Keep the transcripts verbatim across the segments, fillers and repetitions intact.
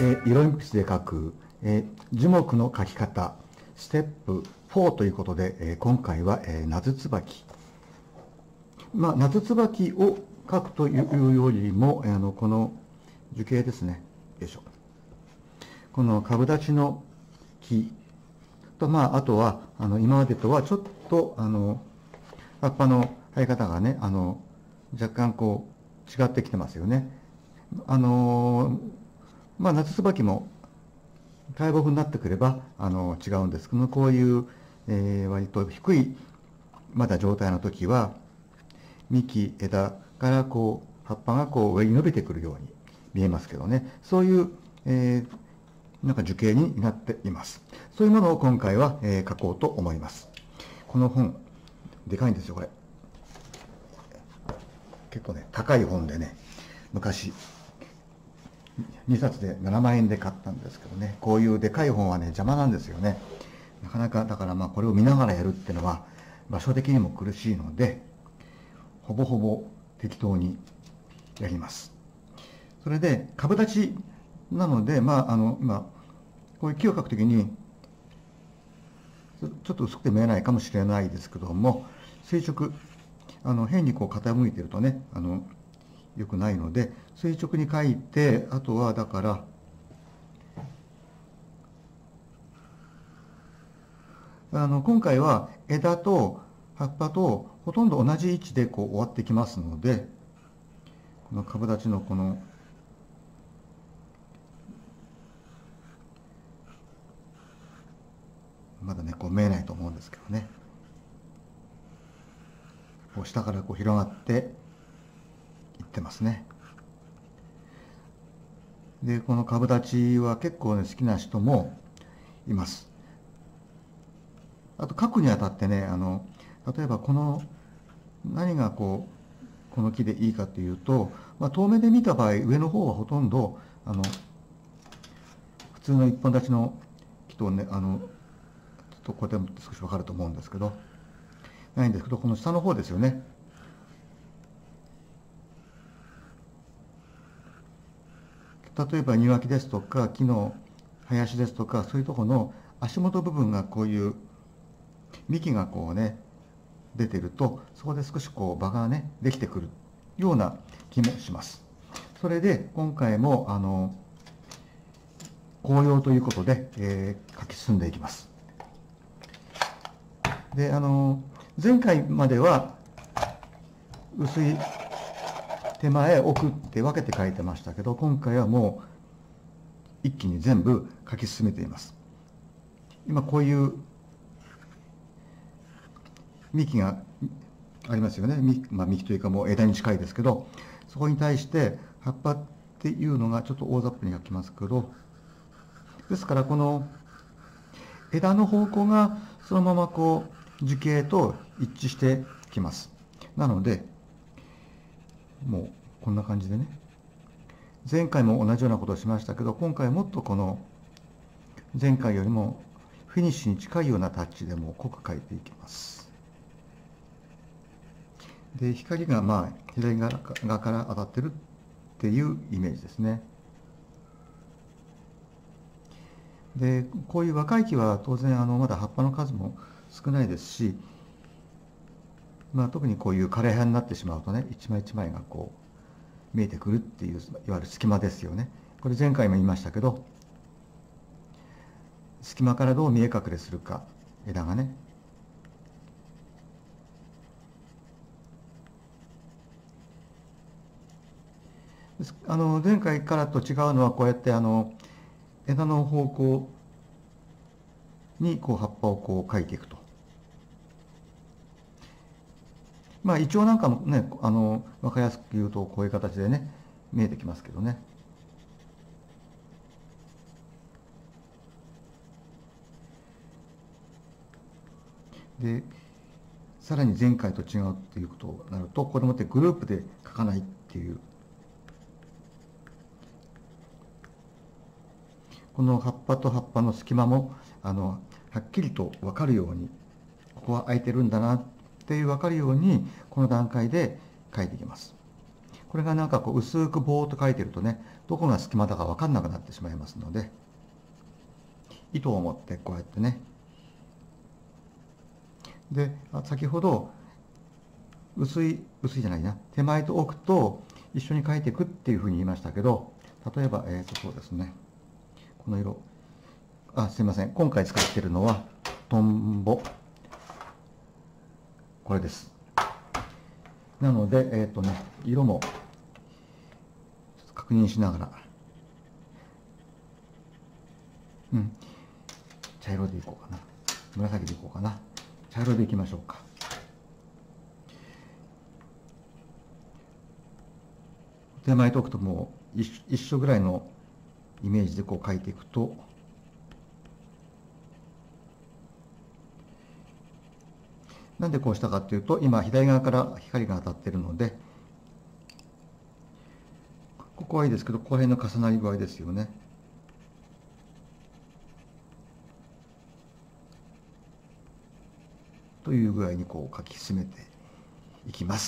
えー、色鉛筆で描く、えー、樹木の描き方ステップフォーということで、えー、今回は、えー、夏椿、まあ、夏椿を描くというよりも、えー、あのこの樹形ですね、よいしょ、この株立ちの木と、まあ、あとはあの今までとはちょっとあの葉っぱの生え方がね、あの若干こう違ってきてますよね。あのまあ、夏椿も大木になってくればあの違うんですけど、こういう、えー、割と低いまだ状態の時は幹枝からこう葉っぱがこう上に伸びてくるように見えますけどね、そういう、えー、なんか樹形になっています。そういうものを今回は、えー、書こうと思います。この本でかいんですよ、これ。結構ね高い本でね、昔にさつでななまんえんで買ったんですけどね、こういうでかい本はね邪魔なんですよね。なかなかだから、まあこれを見ながらやるっていうのは場所的にも苦しいので、ほぼほぼ適当にやります。それで株立ちなので、まああの今こういう木を描くときにちょっと薄くて見えないかもしれないですけども、垂直、あの変にこう傾いてるとね、あの良くないので垂直に描いて、あとはだからあの今回は枝と葉っぱとほとんど同じ位置でこう終わってきますので、この株立ちのこのまだねこう見えないと思うんですけどね、こう下からこう広がっていってますね。でこの株立ちは結構ね好きな人もいます。あと描くにあたってね、あの例えばこの何がこうこの木でいいかというと、まあ、遠目で見た場合上の方はほとんどあの普通の一本立ちの木とね、あのちょっとこれでも少し分かると思うんですけどないんですけど、この下の方ですよね。例えば庭木ですとか木の林ですとか、そういうところの足元部分がこういう幹がこうね出てると、そこで少しこう場がねできてくるような気もします。それで今回もあの紅葉ということで、えー、書き進んでいきます。であの前回までは薄い手前奥って分けて書いてましたけど、今回はもう一気に全部書き進めています。今こういう幹がありますよね。幹、まあ、幹というかもう枝に近いですけど、そこに対して葉っぱっていうのがちょっと大雑把に書きますけど、ですからこの枝の方向がそのままこう樹形と一致してきます。なのでもうこんな感じでね、前回も同じようなことをしましたけど、今回もっとこの前回よりもフィニッシュに近いようなタッチでも濃く描いていきます。で光がまあ左側から当たってるっていうイメージですね。でこういう若い木は当然あのまだ葉っぱの数も少ないですし、まあ、特にこういう枯れ葉になってしまうとね、一枚一枚がこう見えてくるっていう、いわゆる隙間ですよね。これ前回も言いましたけど、隙間からどう見え隠れするか、枝がね。あの前回からと違うのは、こうやってあの枝の方向にこう葉っぱをこう描いていくと。まあイチョウなんかもね、あの分かりやすく言うとこういう形でね見えてきますけどね。でさらに前回と違うっていうことになると、これもってグループで描かないっていう、この葉っぱと葉っぱの隙間もあのはっきりと分かるように、ここは空いてるんだなっていう分かるようにこの段階で描いていきます。 これがなんかこう薄くぼーっと書いてるとね、どこが隙間だか分かんなくなってしまいますので、糸を持ってこうやってね、で先ほど薄い薄いじゃないな、手前と奥と一緒に書いていくっていうふうに言いましたけど、例えばえっとそうですね、この色、あ、すいません、今回使っているのはトンボ、これです。なのでえっとね、色も確認しながら、うん、茶色でいこうかな、紫でいこうかな、茶色でいきましょうか。手前と奥ともう一緒ぐらいのイメージでこう描いていくと、なんでこうしたかっていうと、今左側から光が当たっているので、ここはいいですけど、ここら辺の重なり具合ですよね。という具合にこう書き進めていきます。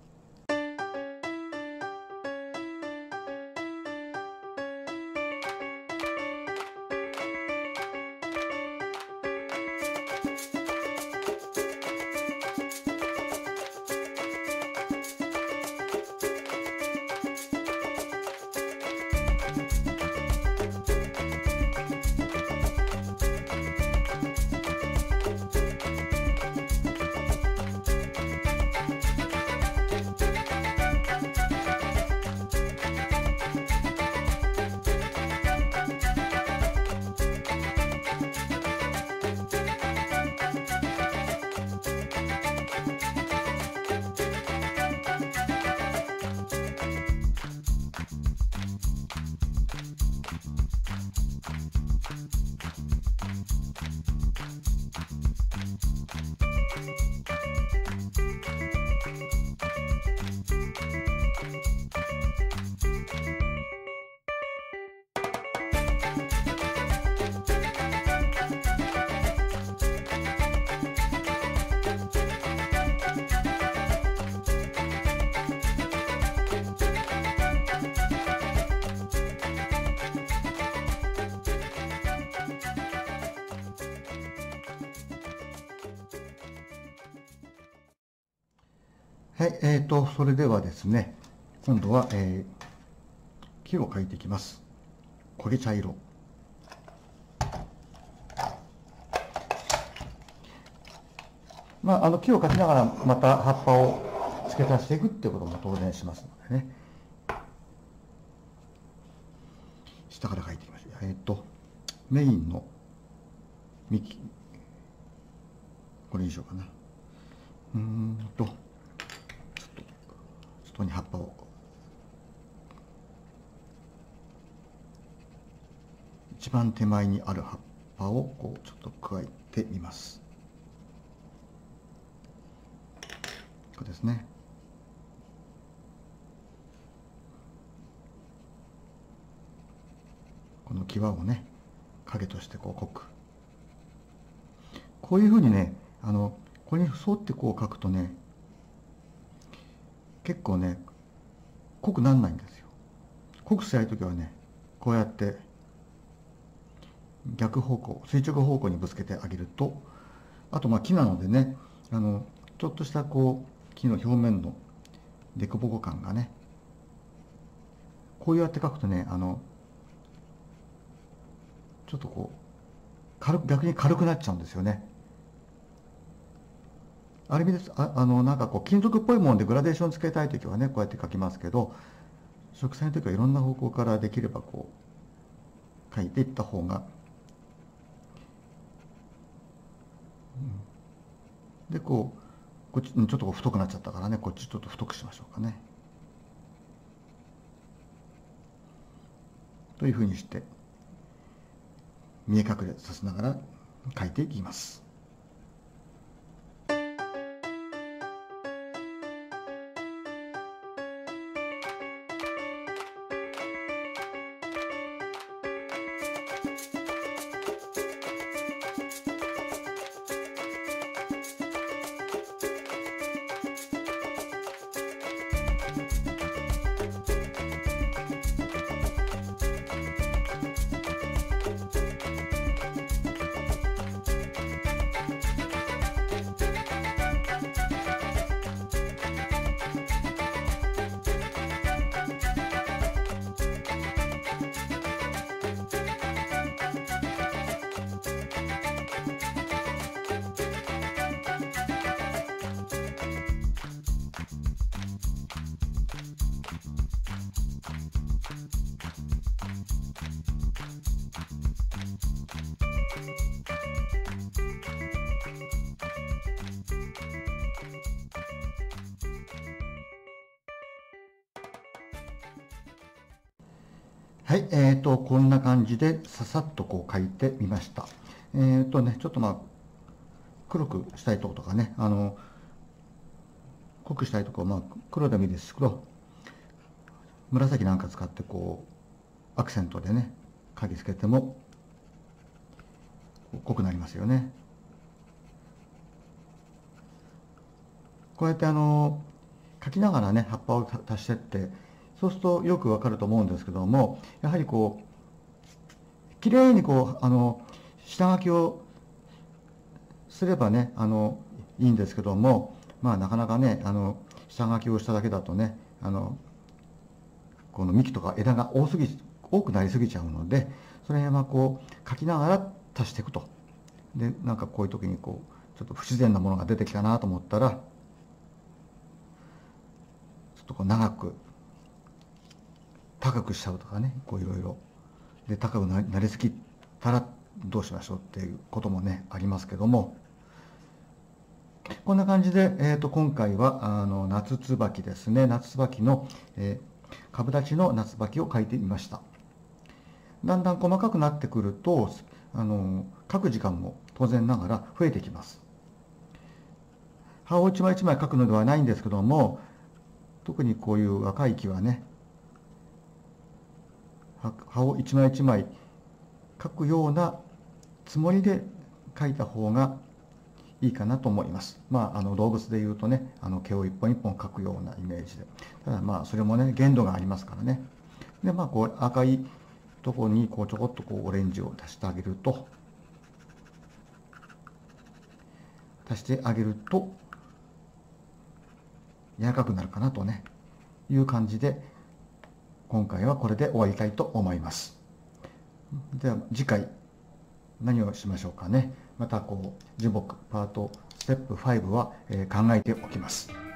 はい、えーと、それではですね、今度は、えー、木を描いていきます。焦げ茶色。まあ、あの木を描きながらまた葉っぱを付け足していくっていうことも当然しますのでね。下から描いていきましょう。えっと、メインの幹、これにしようかな。うーんと、ちょっと、外に葉っぱを。一番手前にある葉っぱをこうちょっと加えてみます。これですね。この際をね、影としてこう濃く。こういうふうにね、あのこれに沿ってこう描くとね、結構ね、濃くならないんですよ。濃くしたいときはね、こうやって逆方向、垂直方向にぶつけてあげると、あとまあ木なのでね、あのちょっとしたこう木の表面の凸凹感がね、こうやって描くとね、あのちょっとこう軽く、逆に軽くなっちゃうんですよね。ある意味です。あ、あのなんかこう金属っぽいものでグラデーションつけたいときはね、こうやって描きますけど、植栽の時はいろんな方向からできればこう描いていった方が、うん、でこうこっちちょっとこう太くなっちゃったからね、こっちちょっと太くしましょうかね。というふうにして見え隠れさせながら描いていきます。 はい、えーと、こんな感じでささっとこう書いてみました。えーとね、ちょっとまあ、黒くしたいところとかね、あの、濃くしたいところ、まあ、黒でもいいですけど、紫なんか使ってこう、アクセントでね、書きつけても、濃くなりますよね。こうやってあの、書きながらね、葉っぱを足してって、そうするとよくわかると思うんですけども、やはりこう、きれいにこう、あの、下書きをすればね、あの、いいんですけども、まあなかなかね、あの、下書きをしただけだとね、あの、この幹とか枝が多すぎ、多くなりすぎちゃうので、それはこう、書きながら足していくと。で、なんかこういう時にこう、ちょっと不自然なものが出てきたなと思ったら、ちょっとこう長く、高くしちゃうとかね、こういろいろ。で、高くなりすぎたらどうしましょうっていうこともね、ありますけども、こんな感じで、えーと、今回はあの夏椿ですね、夏椿の、えー、株立ちの夏椿を描いてみました。だんだん細かくなってくると、あの描く時間も当然ながら増えてきます。葉を一枚一枚描くのではないんですけども、特にこういう若い木はね、葉を一枚一枚描くようなつもりで描いた方がいいかなと思います。まあ、あの動物でいうとね、あの毛を一本一本描くようなイメージで。ただまあ、それもね、限度がありますからね。で、まあ、こう赤いところにこうちょこっとこうオレンジを足してあげると、足してあげると、柔らかくなるかなとね、いう感じで、今回はこれで終わりたいと思います。では次回何をしましょうかね。またこう樹木パートステップファイブは、えー、考えておきます。